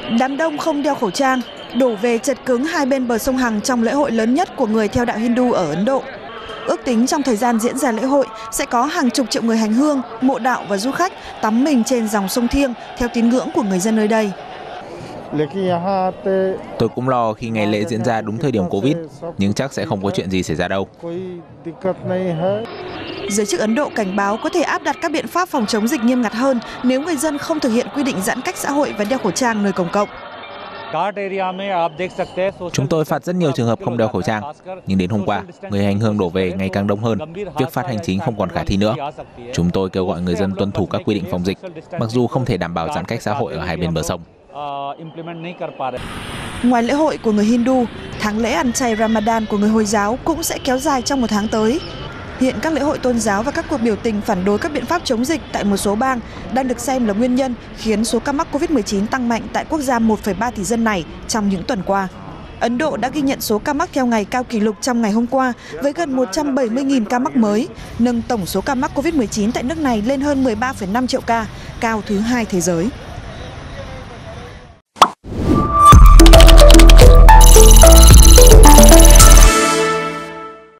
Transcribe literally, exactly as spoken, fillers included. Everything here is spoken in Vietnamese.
Đám đông không đeo khẩu trang, đổ về chật cứng hai bên bờ sông Hằng trong lễ hội lớn nhất của người theo đạo Hindu ở Ấn Độ. Ước tính trong thời gian diễn ra lễ hội sẽ có hàng chục triệu người hành hương, mộ đạo và du khách tắm mình trên dòng sông Thiêng theo tín ngưỡng của người dân nơi đây. Tôi cũng lo khi ngày lễ diễn ra đúng thời điểm Covid, nhưng chắc sẽ không có chuyện gì xảy ra đâu. Giới chức Ấn Độ cảnh báo có thể áp đặt các biện pháp phòng chống dịch nghiêm ngặt hơn nếu người dân không thực hiện quy định giãn cách xã hội và đeo khẩu trang nơi công cộng. Chúng tôi phạt rất nhiều trường hợp không đeo khẩu trang, nhưng đến hôm qua, người hành hương đổ về ngày càng đông hơn, việc phạt hành chính không còn khả thi nữa. Chúng tôi kêu gọi người dân tuân thủ các quy định phòng dịch, mặc dù không thể đảm bảo giãn cách xã hội ở hai bên bờ sông. Ngoài lễ hội của người Hindu, tháng lễ ăn chay Ramadan của người Hồi giáo cũng sẽ kéo dài trong một tháng tới. Hiện các lễ hội tôn giáo và các cuộc biểu tình phản đối các biện pháp chống dịch tại một số bang đang được xem là nguyên nhân khiến số ca mắc Covid mười chín tăng mạnh tại quốc gia một phẩy ba tỷ dân này trong những tuần qua. Ấn Độ đã ghi nhận số ca mắc theo ngày cao kỷ lục trong ngày hôm qua với gần một trăm bảy mươi nghìn ca mắc mới, nâng tổng số ca mắc Covid mười chín tại nước này lên hơn mười ba phẩy năm triệu ca, cao thứ hai thế giới.